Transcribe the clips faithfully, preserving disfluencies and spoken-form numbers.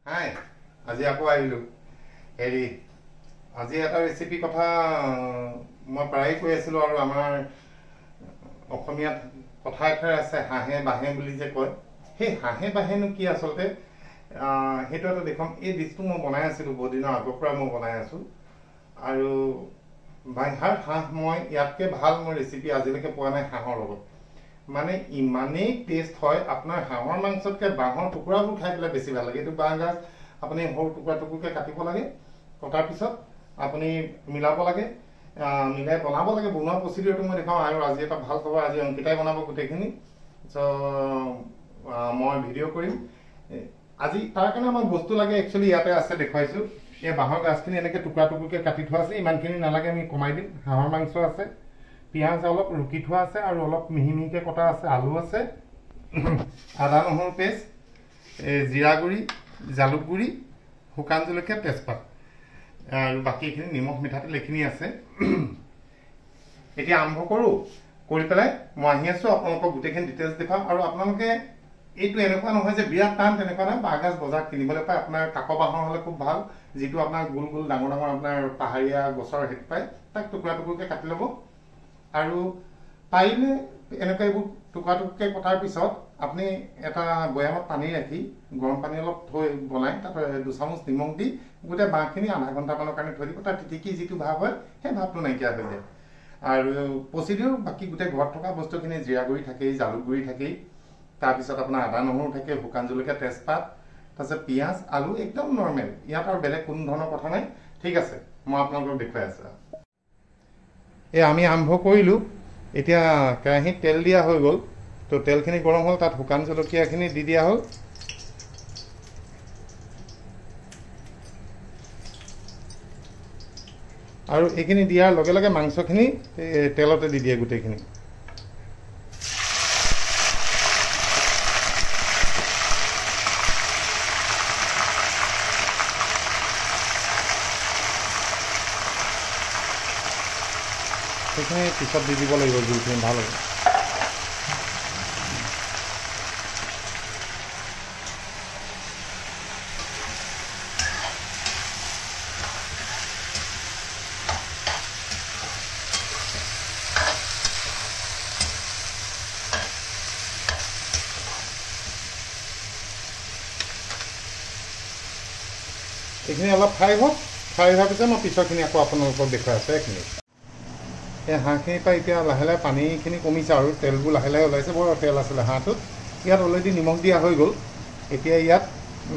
হাই আজি আকৌ আহিলোঁ হেৰি আজি এটা ৰেচিপি কথা মই প্ৰায়ে কৈ আছিলোঁ আৰু আমাৰ অসমীয়াত কথা এষাৰ আছে হাঁহে বাঁহে বুলি যে কয় সেই হাঁহে বাঁহেনো কি আচলতে সেইটো এটা দেখুৱাম। এই ডিছটো মই বনাই আছিলোঁ বহুত দিনৰ আগৰ পৰা মই বনাই আছোঁ আৰু বাঁহৰ হাঁহ মই ইয়াতকৈ ভাল মই ৰেচিপি আজিলৈকে পোৱা নাই হাঁহৰ লগত। মানে ইমানেই টেষ্ট হয় আপোনাৰ হাঁহৰ মাংসতকৈ বাঁহৰ টুকুৰাবোৰ খাই পেলাই বেছি ভাল লাগে। এইটো বাঁহ গাজ আপুনি সৰু টুকুৰা টুকুৰকৈ কাটিব লাগে, কটাৰ পিছত আপুনি মিলাব লাগে, মিলাই বনাব লাগে। বনোৱা প্ৰচিডিউৰটো মই দেখাওঁ আৰু আজি এটা ভাল খবৰ, আজি অংকিতাই বনাব গোটেইখিনি। চ' মই ভিডিঅ' কৰিম আজি। তাৰ কাৰণে আমাৰ বস্তু লাগে একচুৱেলি ইয়াতে আছে, দেখুৱাইছোঁ। এই বাঁহৰ গাজখিনি এনেকৈ টুকুৰা টুকুৰকৈ কাটি থোৱা আছে, ইমানখিনি নালাগে, আমি কমাই দিম। হাঁহৰ মাংস আছে, পিঁয়াজ অলপ ৰুকি থোৱা আছে আৰু অলপ মিহি মিহিকৈ কটা আছে, আলু আছে, আদা নহৰু পেষ্ট, জিৰা গুড়ি, জালুক গুড়ি, শুকান জলকীয়া, তেজপাত আৰু বাকীখিনি নিমখ মিঠাতেল এইখিনি আছে। এতিয়া আৰম্ভ কৰোঁ। কৰি পেলাই মই আহি আছোঁ, আপোনালোকক গোটেইখিনি ডিটেইলছ দেখাম। আৰু আপোনালোকে এইটো এনেকুৱা নহয় যে বিৰাট টান, তেনেকুৱা নহয়। বাঁহগাজ বজাৰত কিনিবলৈ পায়, আপোনাৰ কাক বাঁহৰ হ'লে খুব ভাল, যিটো আপোনাৰ গোল গোল ডাঙৰ ডাঙৰ আপোনাৰ পাহাৰীয়া গছৰ সেইটো পায়। তাক টুকুৰা টুকুৰকৈ কাটি ল'ব আৰু পাৰিলে এনেকৈ এইবোৰ টুকুৰা টুকুৰকৈ কটাৰ পিছত আপুনি এটা বৈয়ামত পানী ৰাখি গৰম পানী অলপ থৈ বনাই তাত দুচামুচ নিমখ দি গোটেই বাঁহখিনি আধা ঘণ্টামানৰ কাৰণে থৈ দিব। তাত তিতিকি যিটো ভাৱ হয় সেই ভাৱটো নাইকিয়া হৈ যায়। আৰু প্ৰচিডিউৰ বাকী গোটেই ঘৰত থকা বস্তুখিনি, জিৰা গুড়ি থাকেই, জালুক গুড়ি থাকেই, তাৰপিছত আপোনাৰ আদা নহৰু থাকে, শুকান জলকীয়া, তেজপাত, তাৰপিছত পিঁয়াজ, আলু, একদম নৰ্মেল। ইয়াত আৰু বেলেগ কোনো ধৰণৰ কথা নাই। ঠিক আছে, মই আপোনালোকক দেখুৱাই আছোঁ। এই আমি আৰম্ভ কৰিলোঁ। এতিয়া কেৰাহীত তেল দিয়া হৈ গ'ল, তো তেলখিনি গৰম হ'ল, তাত শুকান জলকীয়াখিনি দি দিয়া হ'ল। আৰু এইখিনি দিয়াৰ লগে লগে মাংসখিনি তেলতে দি দিয়ে গোটেইখিনি। সেইখিনি পিছত দি দিব লাগিব, জোলখিনি ভাল হ'ব। এইখিনি অলপ ফ্ৰাই হওক, ফ্ৰাই হোৱাৰ পিছত মই পিছৰখিনি আকৌ আপোনালোকক দেখুৱাই আছোঁ এইখিনি। এই হাঁহখিনিৰ পৰা এতিয়া লাহে লাহে পানীখিনি কমিছে আৰু তেলবোৰ লাহে লাহে ওলাইছে। বৰ তেল আছিলে হাঁহটোত। ইয়াত অলৰেডি নিমখ দিয়া হৈ গ'ল। এতিয়া ইয়াত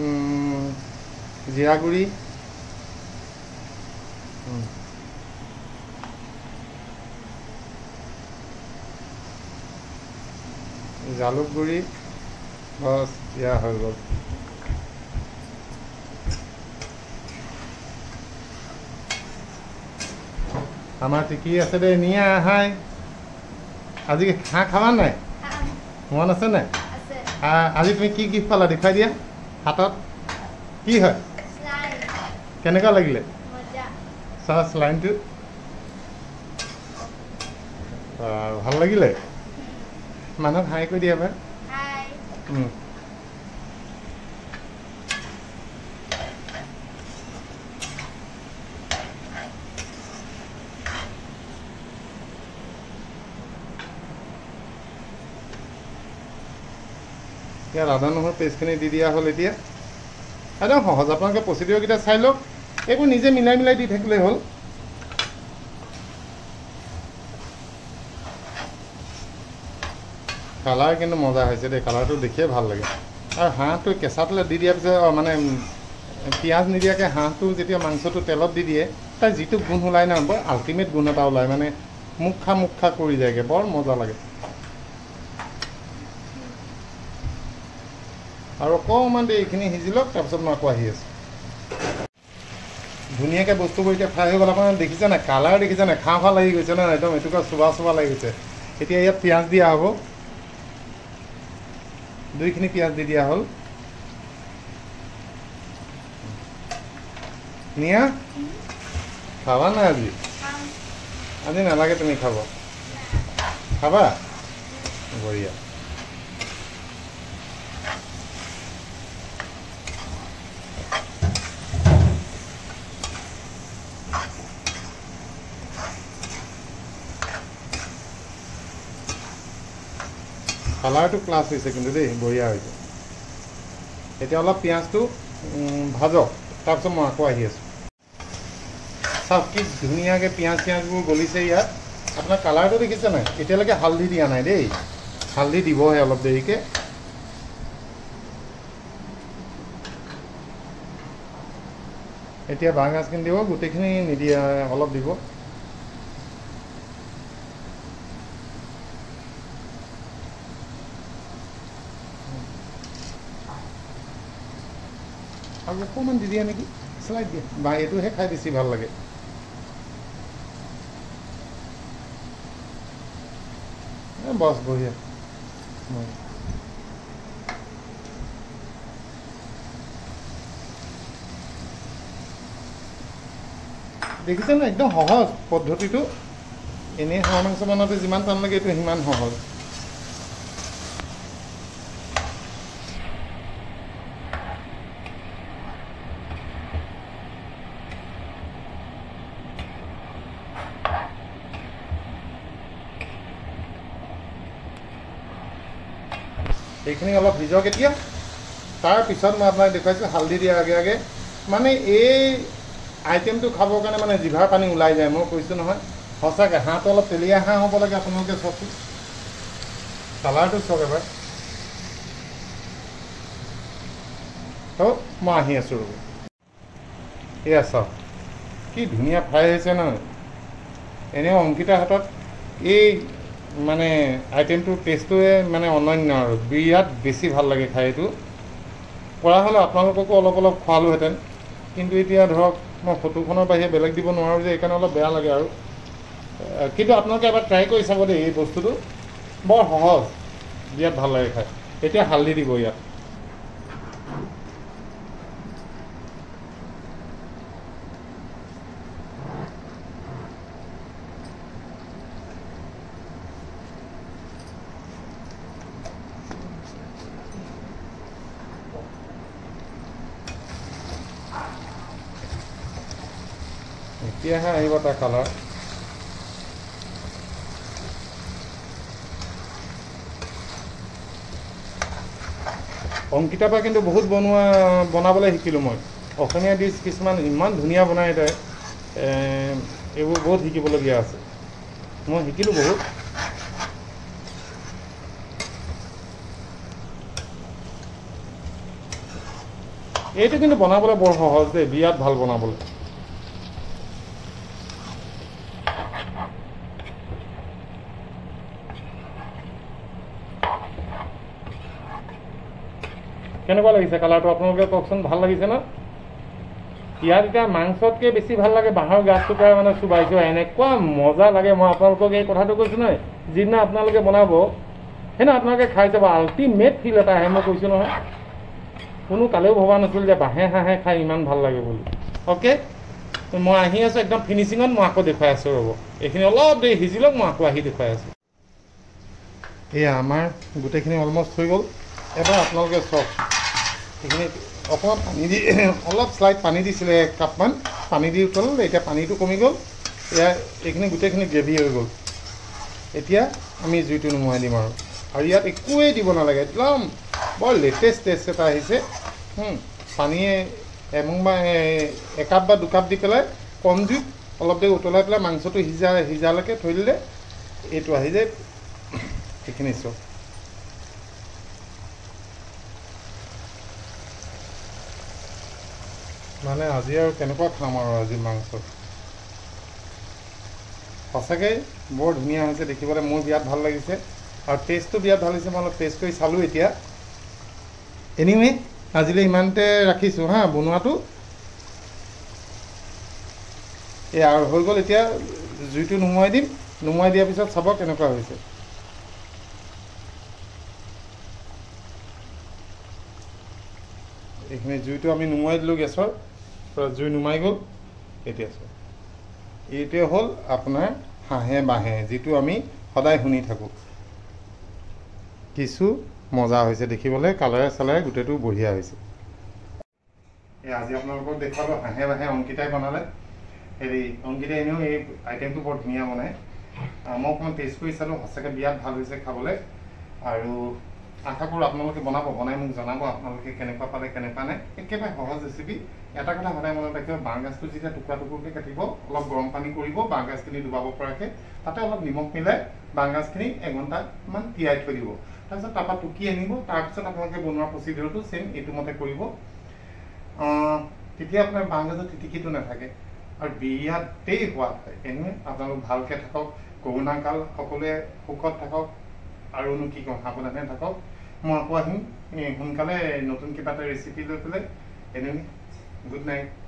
জিৰা গুড়ি, জালুক গুড়ি, বছ দিয়া হৈ গ'ল। আমাৰ টিকি আছে দে, নিয়া হাই। আজি হাঁহ খাবা নাই? মন আছে নাই? আজি তুমি কি গিফ্ট পালা দেখুৱাই দিয়া। হাতত কি হয়? কেনেকুৱা লাগিলে চোৱা শ্লাইমটো? ভাল লাগিলে? মানুহক হাই কৰি দিয়া এবাৰ। ইয়াত আদা নহৰু পেষ্টখিনি দি দিয়া হ'ল। এতিয়া একদম সহজ, আপোনালোকে প্ৰচিডিউৰকেইটা চাই লওক, এইবোৰ নিজে মিলাই মিলাই দি থাকিলেই হ'ল। কালাৰ কিন্তু মজা হৈছে দেই, কালাৰটো দেখিয়ে ভাল লাগে। আৰু হাঁহটো কেঁচা তেলত দি দিয়াৰ পিছত মানে পিঁয়াজ নিদিয়াকৈ হাঁহটো যেতিয়া মাংসটো তেলত দি দিয়ে, তাৰ যিটো গোন্ধ ওলাই ন, বৰ আল্টিমেট গোন্ধ এটা ওলায়, মানে মুখ খা মুখ খা কৰি যায়গৈ, বৰ মজা লাগে। আৰু অকণমান দেৰি এইখিনি সিজি লওক, তাৰপিছত মই আকৌ আহি আছোঁ। ধুনীয়াকৈ বস্তুবোৰ এতিয়া ফ্ৰাই হৈ গ'ল। আপোনাৰ দেখিছে নাই কালাৰ, দেখিছে নাই? খাওঁ খাওঁ লাগি গৈছে ন, একদম এটুকুৰা চুবা চুবা লাগি গৈছে। এতিয়া ইয়াত পিঁয়াজ দিয়া হ'ব, দুইখিনি পিঁয়াজ দি দিয়া হ'ল। নিয়া খাবা নাই আজি? আজি নালাগে, তুমি খাব। খাবা? বঢ়িয়া। কালাৰটো ক্লাছ হৈছে কিন্তু দেই, বঢ়িয়া হৈছে। এতিয়া অলপ পিঁয়াজটো ভাজক, তাৰপিছত মই আকৌ আহি আছোঁ। চাওক কি ধুনীয়াকৈ পিঁয়াজ চিঁয়াজবোৰ গলিছে ইয়াত। আপোনাৰ কালাৰটো দেখিছে নাই? এতিয়ালৈকে হালধি দিয়া নাই দেই, হালধি দিবহে অলপ দেৰিকৈ। এতিয়া বাঁহগাজখিনি দিব, গোটেইখিনি নিদিয়া, অলপ দিব। আৰু অকণমান দি দিয়ে নেকি, শ্লাইড দিয়ে, বা এইটোহে খাই বেছি ভাল লাগে। বছ বঢ়িয়া। দেখিছে না, একদম সহজ পদ্ধতিটো। এনেই হাঁহ মাংস বনাওঁতে যিমান টান লাগে এইটো সিমান সহজ। এইখিনি অলপ সিজক এতিয়া। তাৰপিছত মই আপোনাক দেখুৱাইছোঁ হালধি দিয়াৰ আগে আগে, মানে এই আইটেমটো খাবৰ কাৰণে মানে জিভাৰ পানী ওলাই যায়। মই কৈছোঁ নহয়, সঁচাকৈ হাঁহটো অলপ তেলীয়া হাঁহ হ'ব লাগে। আপোনালোকে চাওকচোন কালাৰটো চাওক এবাৰ। ত' মই আহি আছোঁ ৰ'ব। এয়া চাওক কি ধুনীয়া ফ্ৰাই হৈছে নহয়। এনেও অংকিতাৰ হাতত এই মানে আইটেমটোৰ টেষ্টটোৱে মানে অনন্য আৰু বিৰাট বেছি ভাল লাগে খাই। এইটো পৰা হ'লে আপোনালোককো অলপ অলপ খোৱালোহেঁতেন, কিন্তু এতিয়া ধৰক মই ফটোখনৰ বাহিৰে বেলেগ দিব নোৱাৰোঁ যে, এইকাৰণে অলপ বেয়া লাগে আৰু। কিন্তু আপোনালোকে এবাৰ ট্ৰাই কৰি চাব দেই, এই বস্তুটো বৰ সহজ, বিৰাট ভাল লাগে খাই। এতিয়া হালধি দিব ইয়াত। এতিয়াহে আহিব তাৰ কালাৰ। অংকিতাৰ পৰা কিন্তু বহুত বনোৱা বনাবলৈ শিকিলোঁ মই। অসমীয়া ডিছ কিছুমান ইমান ধুনীয়া বনায় তাই, এইবোৰ বহুত শিকিবলগীয়া আছে। মই শিকিলোঁ বহুত। এইটো কিন্তু বনাবলৈ বৰ সহজ দেই, বিৰাট ভাল বনাবলৈ। কেনেকুৱা লাগিছে কালাৰটো আপোনালোকে কওকচোন, ভাল লাগিছে ন? ইয়াত এতিয়া মাংসতকৈ বেছি ভাল লাগে বাঁহৰ গাজটোকে মানে চুবাইছোঁ, এনেকুৱা মজা লাগে। মই আপোনালোকক এই কথাটো কৈছোঁ নহয়, যিদিনা আপোনালোকে বনাব সেইদিনা আপোনালোকে খাই চাব, আল্টিমেট ফিল এটা আহে। মই কৈছোঁ নহয়, কোনো কালেও ভবা নাছিল যে বাঁহে হাঁহে খাই ইমান ভাল লাগে বুলি। অ'কে, মই আহি আছোঁ একদম ফিনিচিঙত। মই আকৌ দেখুৱাই আছোঁ ৰ'ব, এইখিনি অলপ দেৰি সিজি লওক, মই আকৌ আহি দেখুৱাই আছোঁ। এয়া আমাৰ গোটেইখিনি অলমষ্ট হৈ গ'ল। এবাৰ আপোনালোকে চাওক, এইখিনি অকণমান পানী দি, অলপ শ্লাইড পানী দিছিলে, এক কাপমান পানী দি উতল। এতিয়া পানীটো কমি গ'ল। এয়া এইখিনি গোটেইখিনি গ্ৰেভি হৈ গ'ল। এতিয়া আমি জুইটো নুমুৱাই দিম আৰু আৰু ইয়াত একোৱেই দিব নালাগে, একদম বৰ লেটেষ্ট টেষ্ট এটা আহিছে। পানীয়ে এমুং বা একাপ বা দুকাপ দি পেলাই কম জুইত অলপ দেৰি উতলাই পেলাই মাংসটো সিজা সিজালৈকে থৈ দিলে এইটো আহি যায়। এইখিনি চব মানে আজি আৰু কেনেকুৱা খাম আৰু আজি মাংস। সঁচাকৈ বৰ ধুনীয়া হৈছে দেখিবলৈ, মোৰ বিৰাট ভাল লাগিছে আৰু টেষ্টটো বিৰাট ভাল হৈছে। মই অলপ টেষ্ট কৰি চালোঁ এতিয়া। এনিৱে আজিলৈ ইমানতে ৰাখিছোঁ হা বনোৱাটো। এই আৰু হৈ গ'ল। এতিয়া জুইটো নুমুৱাই দিম। নুমুৱাই দিয়াৰ পিছত চাব কেনেকুৱা হৈছে। এইখিনি জুইটো আমি নুমুৱাই দিলোঁ গেছৰ, জুই নুমাই গ'ল। এতিয়া চাওক, এইটোৱে হ'ল আপোনাৰ হাঁহে বাঁহে, যিটো আমি সদায় শুনি থাকোঁ। কিছু মজা হৈছে দেখিবলৈ, কালাৰে চালাৰে গোটেইটো বঢ়িয়া হৈছে। এই আজি আপোনালোকক দেখুৱালোঁ হাঁহে বাঁহে অংকিতাই বনালে। হেৰি অংকিতাই এনেও এই আইটেমটো বৰ ধুনীয়া বনায়। মই অকণমান টেষ্ট কৰি চালোঁ, সঁচাকৈ বিৰাট ভাল হৈছে খাবলৈ। আৰু আশা কৰোঁ আপোনালোকে বনাব, বনাই মোক জনাব আপোনালোকে কেনেকুৱা পালে, কেনেকুৱা নাই। একেবাৰে সহজ ৰেচিপি। এটা কথা সদায় মনত ৰাখিব, বাঁহ গাজটো যেতিয়া টুকুৰা টুকুৰকৈ কাটিব, অলপ গৰম পানী কৰিব বাঁহ গাজখিনি ডুবাব পৰাকৈ, তাতে অলপ নিমখ মিলাই বাঁহ গাজখিনি এঘণ্টামান তিয়াই থৈ দিব। তাৰপিছত তাৰপৰা টুকি আনিব, তাৰপিছত আপোনালোকে বনোৱা প্ৰচিডিউৰটো ছেম এইটো মতে কৰিব। তেতিয়া আপোনাৰ বাঁহ গাজৰ তিতিকিটো নাথাকে আৰু বিৰাটেই সোৱাদ হয়। এনেই আপোনালোক ভালকৈ থাকক, কৰোণা কাল, সকলোৱে সুখত থাকক, আৰুনো কি কওঁ, সাৱধানে থাকক। মই আকৌ আহিম সোনকালে নতুন কিবা এটা ৰেচিপি লৈ পেলাই। এনেই গুড নাইট।